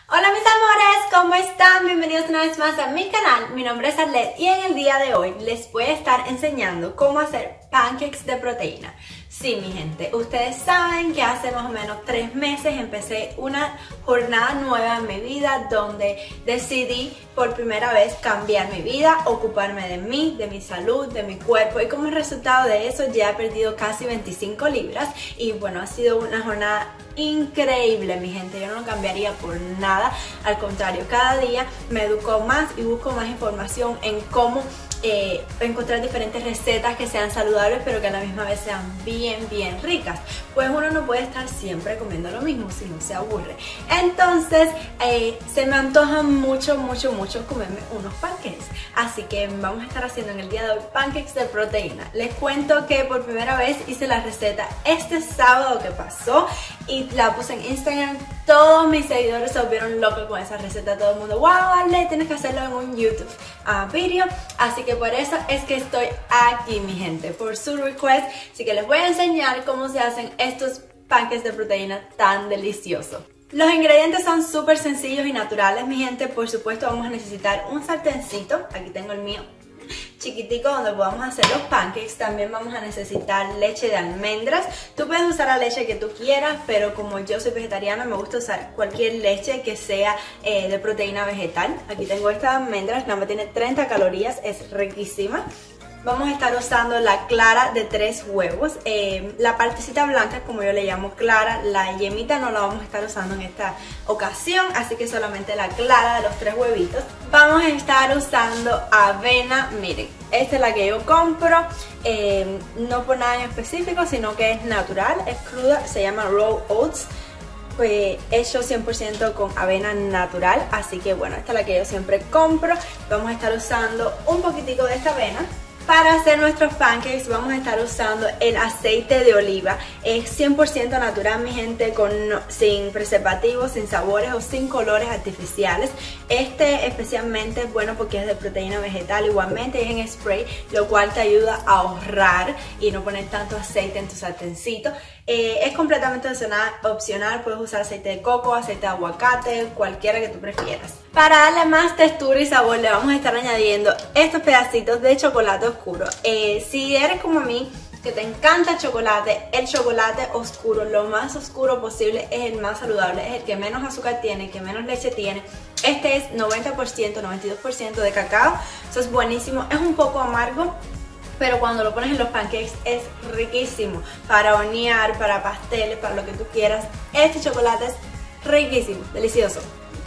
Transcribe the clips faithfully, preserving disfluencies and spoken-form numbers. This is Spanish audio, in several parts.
Hola mis amores, ¿cómo están? Bienvenidos una vez más a mi canal. Mi nombre es Arlette y en el día de hoy les voy a estar enseñando cómo hacer pancakes de proteína. Sí, mi gente, ustedes saben que hace más o menos tres meses empecé una jornada nueva en mi vida donde decidí por primera vez cambiar mi vida, ocuparme de mí, de mi salud, de mi cuerpo, y como resultado de eso ya he perdido casi veinticinco libras y bueno, ha sido una jornada increíble, mi gente. Yo no lo cambiaría por nada, al contrario, cada día me educo más y busco más información en cómo Eh, encontrar diferentes recetas que sean saludables pero que a la misma vez sean bien bien ricas, pues uno no puede estar siempre comiendo lo mismo, si no se aburre. Entonces eh, se me antoja mucho mucho mucho comerme unos pancakes, así que vamos a estar haciendo en el día de hoy pancakes de proteína. Les cuento que por primera vez hice la receta este sábado que pasó y la puse en Instagram. Todos mis seguidores se volvieron locos con esa receta, todo el mundo, wow, Ale, tienes que hacerlo en un YouTube uh, video, así que por eso es que estoy aquí, mi gente, por su request. Así que les voy a enseñar cómo se hacen estos pancakes de proteína tan deliciosos. Los ingredientes son súper sencillos y naturales, mi gente. Por supuesto vamos a necesitar un sartencito, aquí tengo el mío, chiquitico, donde podamos hacer los pancakes. También vamos a necesitar leche de almendras. Tú puedes usar la leche que tú quieras, pero como yo soy vegetariana me gusta usar cualquier leche que sea eh, de proteína vegetal. Aquí tengo esta de almendras, nada más tiene treinta calorías, es riquísima. Vamos a estar usando la clara de tres huevos, eh, la partecita blanca, como yo le llamo clara, la yemita no la vamos a estar usando en esta ocasión, así que solamente la clara de los tres huevitos. Vamos a estar usando avena, miren, esta es la que yo compro, eh, no por nada en específico, sino que es natural, es cruda, se llama raw oats. Pues hecho cien por ciento con avena natural, así que bueno, esta es la que yo siempre compro. Vamos a estar usando un poquitico de esta avena. Para hacer nuestros pancakes vamos a estar usando el aceite de oliva. Es cien por ciento natural, mi gente, con, sin preservativos, sin sabores o sin colores artificiales. Este especialmente es bueno porque es de proteína vegetal, igualmente es en spray, lo cual te ayuda a ahorrar y no poner tanto aceite en tu sartencito. Eh, es completamente opcional, opcional, puedes usar aceite de coco, aceite de aguacate, cualquiera que tú prefieras. Para darle más textura y sabor le vamos a estar añadiendo estos pedacitos de chocolate oscuro. Eh, si eres como a mí, que te encanta el chocolate, el chocolate oscuro, lo más oscuro posible, es el más saludable, es el que menos azúcar tiene, el que menos leche tiene. Este es noventa por ciento, noventa y dos por ciento de cacao, eso es buenísimo, es un poco amargo, pero cuando lo pones en los pancakes es riquísimo para hornear, para pasteles, para lo que tú quieras. Este chocolate es riquísimo, delicioso.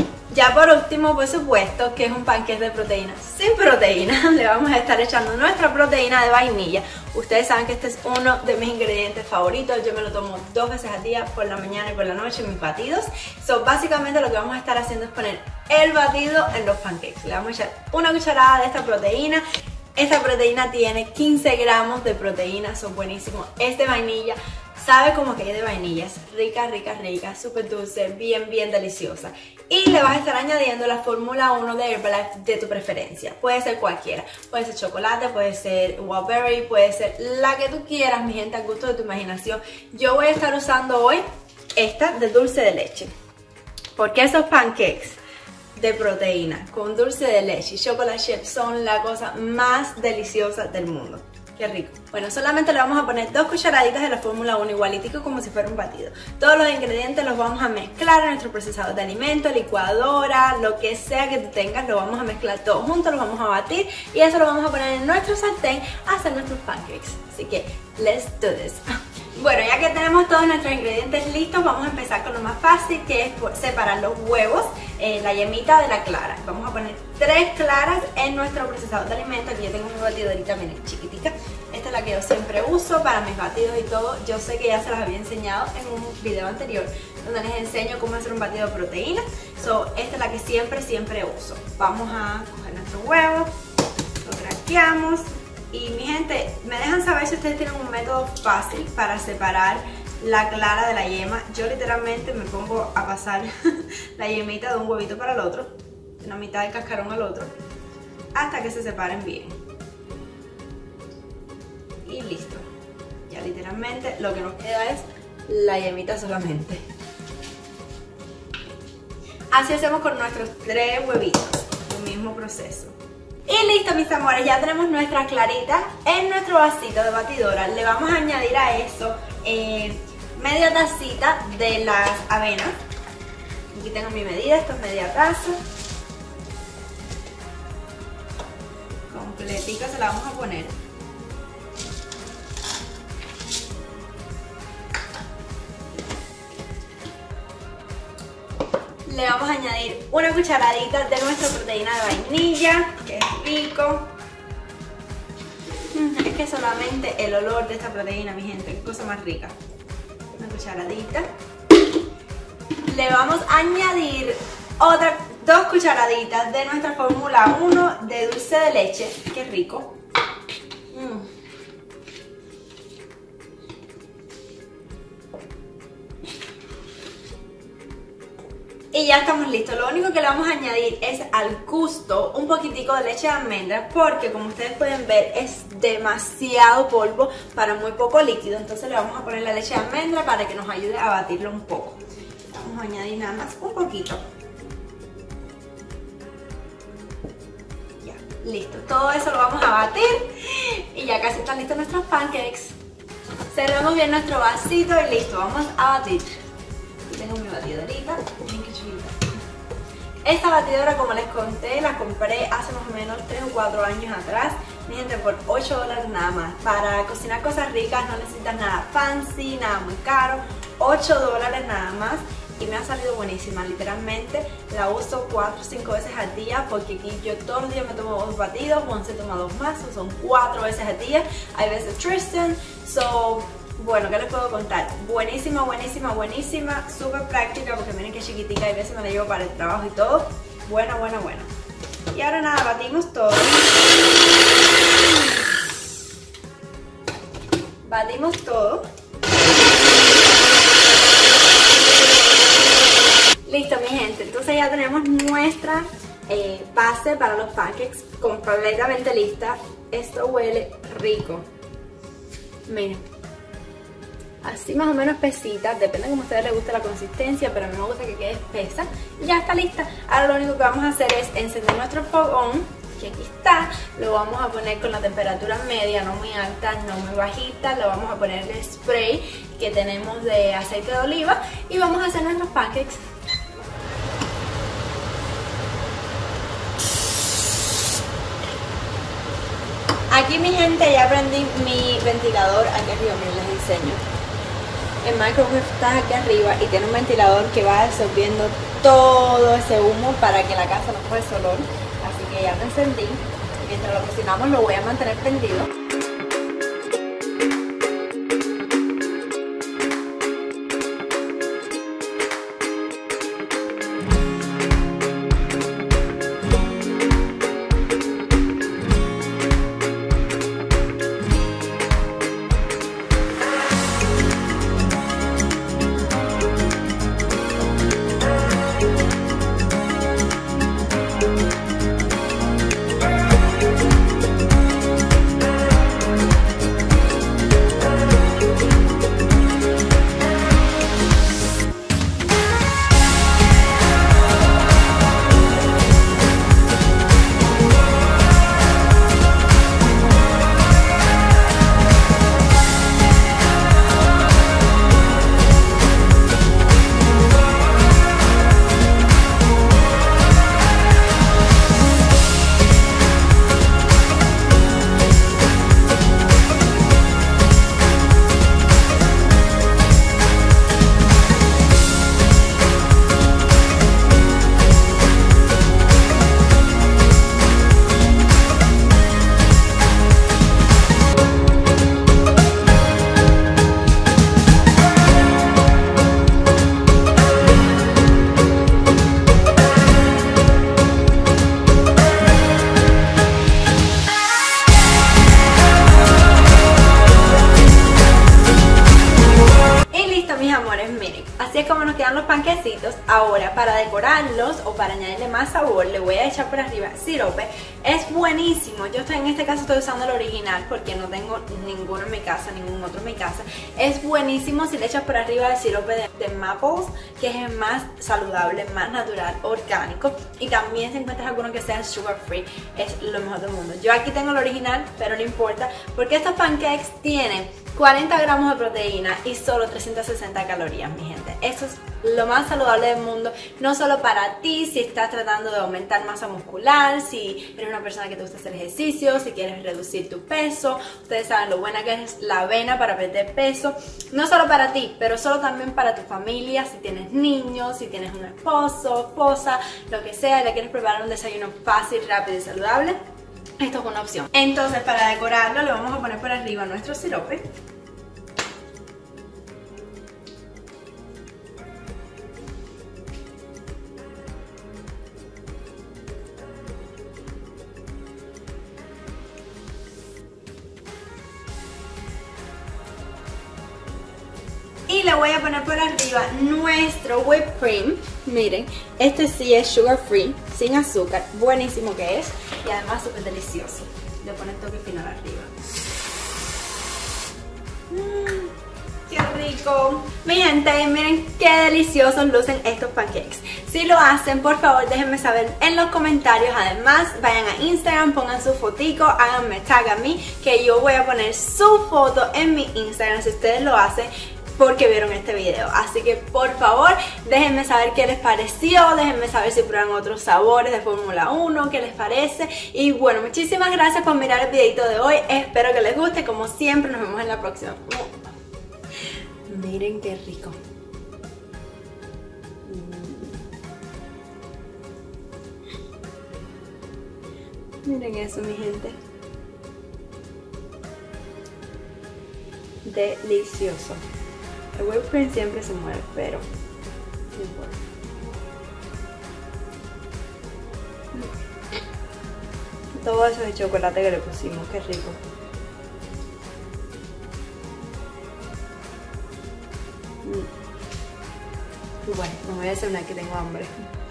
Ya por último, por supuesto, que es un pancake de proteína sin proteína, le vamos a estar echando nuestra proteína de vainilla. Ustedes saben que este es uno de mis ingredientes favoritos, yo me lo tomo dos veces al día, por la mañana y por la noche, en mis batidos. So, básicamente lo que vamos a estar haciendo es poner el batido en los pancakes. Le vamos a echar una cucharada de esta proteína. Esta proteína tiene quince gramos de proteína, son buenísimos. Es de vainilla, sabe como que es de vainilla, es rica, rica, rica, súper dulce, bien, bien deliciosa. Y le vas a estar añadiendo la fórmula uno de Herbalife de tu preferencia. Puede ser cualquiera, puede ser chocolate, puede ser wildberry, puede ser la que tú quieras, mi gente, al gusto de tu imaginación. Yo voy a estar usando hoy esta de dulce de leche, porque esos pancakes de proteína con dulce de leche y chocolate chip son la cosa más deliciosa del mundo. Qué rico. Bueno, solamente le vamos a poner dos cucharaditas de la fórmula uno, igualitico como si fuera un batido. Todos los ingredientes los vamos a mezclar en nuestro procesador de alimentos, licuadora, lo que sea que tú tengas, lo vamos a mezclar todo junto, lo vamos a batir y eso lo vamos a poner en nuestro sartén a hacer nuestros pancakes. Así que, let's do this. Bueno, ya que tenemos todos nuestros ingredientes listos, vamos a empezar con lo más fácil, que es separar los huevos, eh, la yemita de la clara. Vamos a poner tres claras en nuestro procesador de alimentos. Aquí yo tengo mi batidorita, miren, chiquitica. Esta es la que yo siempre uso para mis batidos y todo. Yo sé que ya se las había enseñado en un video anterior donde les enseño cómo hacer un batido de proteína. So, esta es la que siempre, siempre uso. Vamos a coger nuestro huevo, lo craqueamos. Y mi gente, me dejan saber si ustedes tienen un método fácil para separar la clara de la yema. Yo literalmente me pongo a pasar la yemita de un huevito para el otro, de una mitad del cascarón al otro, hasta que se separen bien. Y listo. Ya literalmente lo que nos queda es la yemita solamente. Así hacemos con nuestros tres huevitos, el mismo proceso. Y listo, mis amores, ya tenemos nuestra clarita en nuestro vasito de batidora. Le vamos a añadir a eso eh, media tacita de las avenas. Aquí tengo mi medida, esto es media taza. Completica se la vamos a poner. Le vamos a añadir una cucharadita de nuestra proteína de vainilla, que es rico. Es que solamente el olor de esta proteína, mi gente, qué cosa más rica. Una cucharadita. Le vamos a añadir otra, dos cucharaditas de nuestra fórmula uno de dulce de leche, qué rico. Mm. Y ya estamos listos. Lo único que le vamos a añadir es al gusto un poquitico de leche de almendra, porque como ustedes pueden ver es demasiado polvo para muy poco líquido. Entonces le vamos a poner la leche de almendra para que nos ayude a batirlo un poco. Vamos a añadir nada más un poquito. Ya, listo. Todo eso lo vamos a batir y ya casi están listos nuestros pancakes. Cerramos bien nuestro vasito y listo. Vamos a batir. Tengo mi batidorita, miren qué chulita. Esta batidora, como les conté, la compré hace más o menos tres o cuatro años atrás. Mi gente, por ocho dólares nada más. Para cocinar cosas ricas no necesitas nada fancy, nada muy caro. ocho dólares nada más. Y me ha salido buenísima, literalmente la uso cuatro o cinco veces al día, porque aquí yo todos los días me tomo dos batidos, Juan se toma dos más, son cuatro veces al día. Hay veces Tristan, so... Bueno, ¿qué les puedo contar? Buenísima, buenísima, buenísima, súper práctica, porque miren que chiquitica, y a veces me la llevo para el trabajo y todo. Buena, buena, buena. Y ahora nada, batimos todo. Batimos todo. Listo, mi gente, entonces ya tenemos nuestra eh, base para los pancakes completamente lista. Esto huele rico. Miren. Así más o menos espesita, depende como a ustedes les guste la consistencia, pero a mí me gusta que quede espesa. Ya está lista. Ahora lo único que vamos a hacer es encender nuestro fogón, que aquí está. Lo vamos a poner con la temperatura media, no muy alta, no muy bajita. Lo vamos a poner el spray que tenemos de aceite de oliva y vamos a hacer nuestros pancakes. Aquí, mi gente, ya prendí mi ventilador. Aquí arriba, miren, les enseño. El microwave está aquí arriba y tiene un ventilador que va absorbiendo todo ese humo para que la casa no coja ese olor. Así que ya lo encendí. Mientras lo cocinamos lo voy a mantener prendido. decorarlos o para añadirle más sabor le voy a echar por arriba sirope. Es buenísimo. Yo estoy, en este caso estoy usando el original porque no tengo ninguno en mi casa, ningún otro en mi casa. Es buenísimo si le echas por arriba el sirope de, de Maples, que es el más saludable, más natural, orgánico. Y también si encuentras alguno que sea sugar free, es lo mejor del mundo. Yo aquí tengo el original, pero no importa porque estos pancakes tienen cuarenta gramos de proteína y solo trescientas sesenta calorías, mi gente. Eso es lo más saludable del mundo, no solo para ti si estás tratando de aumentar masa muscular, si eres una persona que te gusta hacer ejercicio, si quieres reducir tu peso. Ustedes saben lo buena que es la avena para perder peso, no solo para ti, pero solo también para tu familia, si tienes niños, si tienes un esposo, esposa, lo que sea, y le quieres preparar un desayuno fácil, rápido y saludable. Esto es una opción. Entonces, para decorarlo le vamos a poner por arriba nuestro sirope. Y le voy a poner por arriba nuestro whipped cream. Miren, este sí es sugar free, sin azúcar, buenísimo que es. Y además súper delicioso. Le ponen toque final arriba. Mmm, ¡qué rico! Mi gente, miren qué deliciosos lucen estos pancakes. Si lo hacen, por favor déjenme saber en los comentarios. Además, vayan a Instagram, pongan su fotico, háganme tag a mí, que yo voy a poner su foto en mi Instagram si ustedes lo hacen porque vieron este video. Así que por favor déjenme saber qué les pareció, déjenme saber si prueban otros sabores de Fórmula uno, qué les parece. Y bueno, muchísimas gracias por mirar el videito de hoy, espero que les guste. Como siempre, nos vemos en la próxima. Miren qué rico. Miren eso, mi gente. Delicioso. El whipped cream siempre se muere, pero no importa. Todo eso de chocolate que le pusimos, qué rico. Mm. Bueno, me voy a hacer una que tengo hambre.